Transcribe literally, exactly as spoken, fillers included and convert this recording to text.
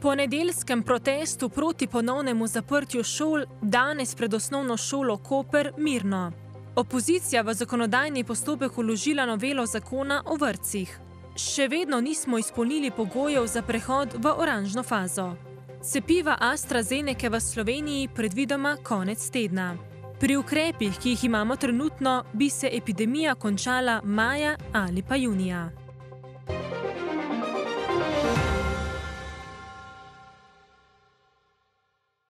Po nedeljskem protestu proti ponovnemu zaprtju šol danes pred osnovno šolo Koper mirno. Opozicija v zakonodajni postopek vložila novelo zakona o vrtcih. Še vedno nismo izpolnili pogojev za prehod v oranžno fazo. Cepiva AstraZenece v Sloveniji predvidoma konec tedna. Pri ukrepih, ki jih imamo trenutno, bi se epidemija končala maja ali pa junija.